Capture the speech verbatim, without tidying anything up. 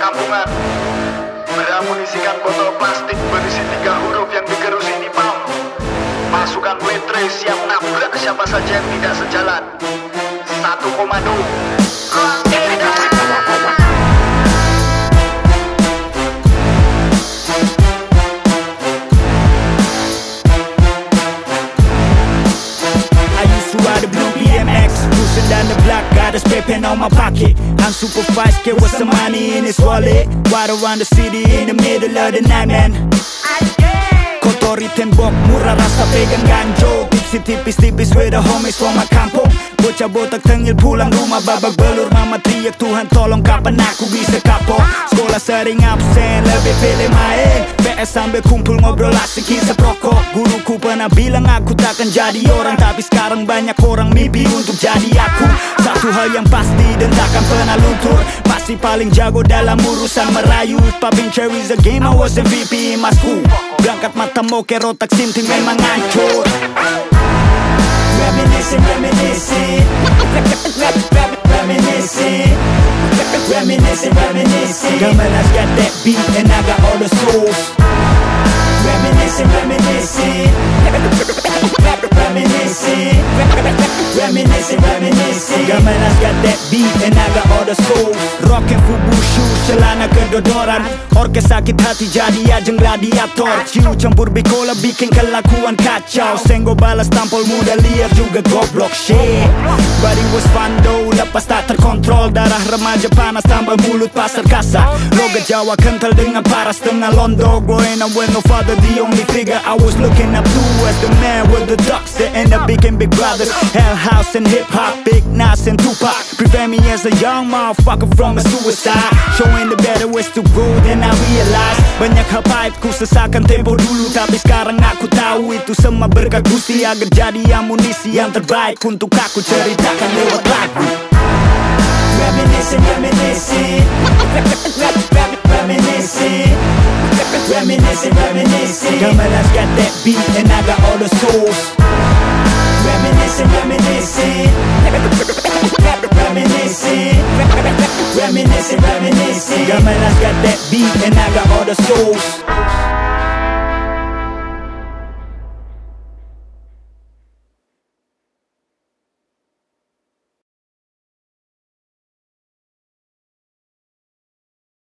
kampungan, beramunisikan botol plastik berisi tiga huruf yang digerusi di pam. Pasukan Wetre siap nabrak siapa saja yang tidak sejalan. Satu komando, the blue B M X, cruising down the block, got a spare pen on my pocket. I'm super fast, kid with some money in his wallet. Ride around the city in the middle of the night, man. Kotori tembok, murah rasa pegang ganjo. Tipis-tipis-tipis with the homies from my kampung. Bocah botak tengil pulang rumah babak belur. Mama teriak Tuhan tolong kapan aku bisa kapok. Sekolah sering absen, lebih pilih main P S sambil kumpul ngobrol asik hisap rokok. Guruku pernah bilang aku takkan jadi orang, tapi sekarang banyak orang mimpi untuk jadi aku. Satu hal yang pasti dan takkan pernah luntur, masih paling jago dalam urusan merayu. Popping cherries a game, I was M V P in my school. Berangkat mata moker, otak sinting memang hancur. Reminiscing, reminiscing Reminiscing Reminiscing, reminiscing Gamelan's got that beat and I got all the sauce. Reminiscing, reminiscing Reminiscing Reminiscing, reminiscing Gamelan's got that beat and I got all the sauce. Rockin' fubu shoes, celana kedodoran. Orkes sakit hati jadi ajeng gladiator. Ciu campur bikola bikin kelakuan kacau. Senggo balas tampol muda liar juga goblok shit. Body was fun though, lepas tak terkontrol. Darah remaja panas tambah mulut pasar kasar. Logat Jawa kental dengan paras tengah londo. Growing up with no father, the only figure I was looking up to as the man with the ducks that end up became big brothers. Hell House and hip hop, Big Nas and Tupac prevent me as a young motherfucker from a suicide. Showing the better ways to go then I realize. Banyak hal pahit ku sesakan tempo dulu, tapi sekarang aku tahu itu semua berkat Gusti agar jadi amunisi yang terbaik untuk aku ceritakan lewat lagu. Reminiscing, reminiscing Reminiscing Reminiscing, reminiscing Gamelan's got that beat and I got all the sauce. Reminiscing, reminiscing Reminiscing Reminiscing, reminiscing Gamelan's got that beat and I got all the sauce.